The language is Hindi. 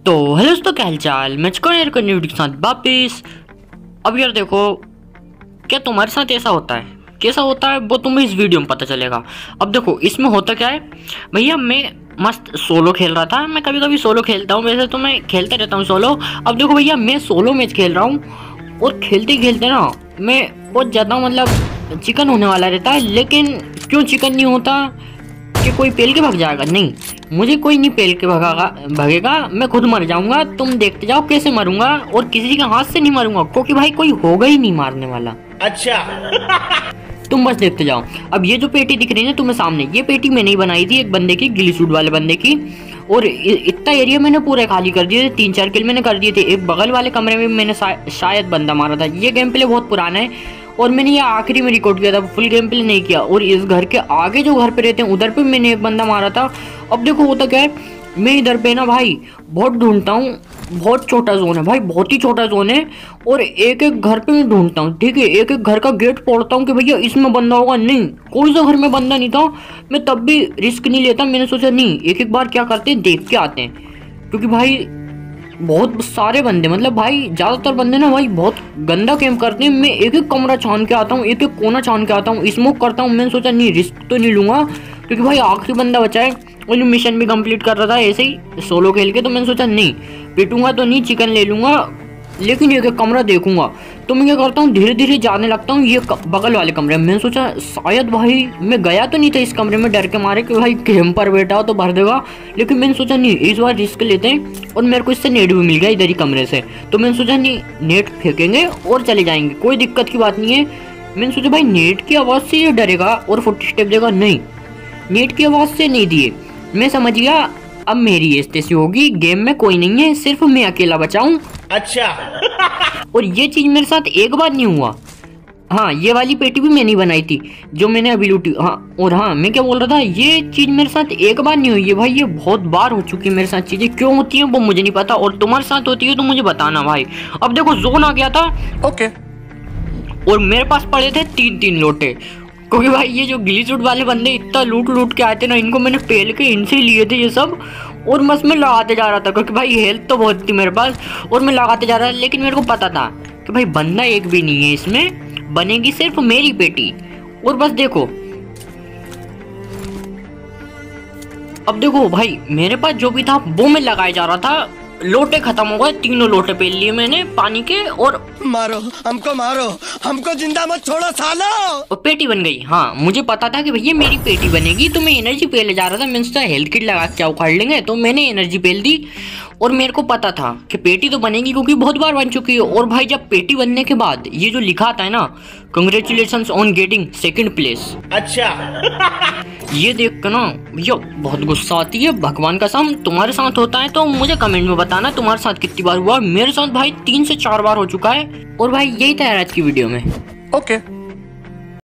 तो हेलो दोस्तों, क्या हाल चाल। मैं वीडियो के साथ वापिस। अब यार देखो, क्या तुम्हारे साथ ऐसा होता है? कैसा होता है वो तुम्हें इस वीडियो में पता चलेगा। अब देखो इसमें होता क्या है भैया, मैं मस्त सोलो खेल रहा था। मैं कभी कभी सोलो खेलता हूँ, वैसे तो मैं खेलते रहता हूँ सोलो। अब देखो भैया, मैं सोलो मैच खेल रहा हूँ और खेलते खेलते ना मैं बहुत ज़्यादा मतलब चिकन होने वाला रहता है। लेकिन क्यों चिकन नहीं होता कि कोई पेल के भाग जाएगा? नहीं, मुझे कोई नहीं पेल के भागेगा। मैं खुद मर जाऊंगा। तुम देखते जाओ कैसे मरूंगा, और किसी के हाथ से नहीं मरूंगा क्योंकि भाई कोई होगा ही नहीं मारने वाला। अच्छा। तुम बस देखते जाओ। अब ये जो पेटी दिख रही है तुम्हें सामने, ये पेटी मैंने ही बनाई थी एक बंदे की, गिली सूट वाले बंदे की। और इतना एरिया मैंने पूरा खाली कर दिए थे। 3-4 किल मैंने कर दिए थे। एक बगल वाले कमरे में मैंने शायद बंदा मारा था। ये गेम प्ले बहुत पुराना है और मैंने ये आखिरी में रिकॉर्ड किया था, फुल गेम प्ले नहीं किया। और इस घर के आगे जो घर पे रहते हैं उधर पे मैंने एक बंदा मारा था। अब देखो होता क्या है, मैं इधर पे ना भाई बहुत ढूंढता हूँ। बहुत छोटा जोन है भाई, बहुत ही छोटा जोन है। और एक एक घर पे मैं ढूंढता हूँ, ठीक है। एक एक घर का गेट फोड़ता हूँ कि भैया इसमें बंदा होगा। नहीं, कोई सा घर में बंदा नहीं था। मैं तब भी रिस्क नहीं लेता। मैंने सोचा नहीं, एक एक बार क्या करते हैं देख के आते हैं, क्योंकि भाई बहुत सारे बंदे, मतलब भाई ज्यादातर बंदे ना भाई बहुत गंदा गेम करते हैं। मैं एक एक कमरा छान के आता हूँ, एक एक कोना छान के आता हूँ, स्मोक करता हूँ। मैंने सोचा नहीं, रिस्क तो नहीं लूंगा, क्योंकि भाई आखिरी बंदा बचा है और मिशन भी कंप्लीट कर रहा था ऐसे ही सोलो खेल के। तो मैंने सोचा नहीं, पिटूंगा तो नहीं, चिकन ले लूंगा, लेकिन एक एक कमरा देखूंगा। तो मैं क्या करता हूँ, धीरे धीरे जाने लगता हूँ ये बगल वाले कमरे में। मैंने सोचा शायद भाई मैं गया तो नहीं था इस कमरे में डर के मारे कि भाई गेम पर बैठा हो तो भर देगा। लेकिन मैंने सोचा नहीं, इस बार रिस्क लेते हैं। और मेरे को इससे नेट भी मिल गया इधर ही कमरे से। तो मैंने सोचा नहीं, नेट फेंकेंगे और चले जाएंगे, कोई दिक्कत की बात नहीं है। मैंने सोचा भाई नेट की आवाज़ से ये डरेगा और फुट स्टेप देगा। नहीं, नेट की आवाज़ से नहीं दिए। मैं समझ गया अब मेरी स्थिति होगी, गेम में कोई नहीं है, सिर्फ मैं अकेला बचा हूँ। अच्छा। और ये चीज मेरे साथ एक बार नहीं हुआ। हाँ, ये वाली पेटी भी मैंने बनाई थी जो मैंने अभी लूटी। हाँ, और हाँ मैं क्या बोल रहा था, ये चीज मेरे साथ एक बार नहीं हुई है भाई, ये बहुत बार हो चुकी है मेरे साथ। चीजें क्यों होती हैं वो मुझे नहीं पता, और तुम्हारे साथ होती है तो मुझे बताना भाई। अब देखो जोन आ गया था, ओके। और मेरे पास पड़े थे 3-3 लोटे, क्योंकि भाई ये जो गिली सूट वाले बंदे इतना लूट लूट के आए थे ना, इनको मैंने पेल के इनसे लिए थे ये सब। और बस मैं लगाते जा रहा था क्योंकि भाई हेल्थ तो बहुत थी मेरे पास, और मैं लगाते जा रहा था। लेकिन मेरे को पता था कि भाई बंदा एक भी नहीं है इसमें, बनेगी सिर्फ मेरी पेटी। और बस देखो, अब देखो भाई मेरे पास जो भी था वो मैं लगाए जा रहा था। लोटे खत्म हो गए, 3 लोटे पेल लिए मैंने पानी के। और मारो मारो, हमको जिंदा मत छोड़ो सालो। और पेटी बन गई। हाँ, मुझे पता था कि भैया मेरी पेटी बनेगी, तो मैं एनर्जी पेले जा रहा था। मैंने सोचा हेल्थ किट लगा के क्या उखाड़ लेंगे, तो मैंने एनर्जी पेल दी। और मेरे को पता था कि पेटी तो बनेगी क्योंकि बहुत बार बन चुकी है। और भाई जब पेटी बनने के बाद ये जो लिखा आता है ना, congratulations on getting 2nd place, अच्छा। ये देख कर ना भैया बहुत गुस्सा आती है। भगवान का कसम, तुम्हारे साथ होता है तो मुझे कमेंट में बताना तुम्हारे साथ कितनी बार हुआ। मेरे साथ भाई 3 से 4 बार हो चुका है। और भाई यही था आज की वीडियो में। ओके।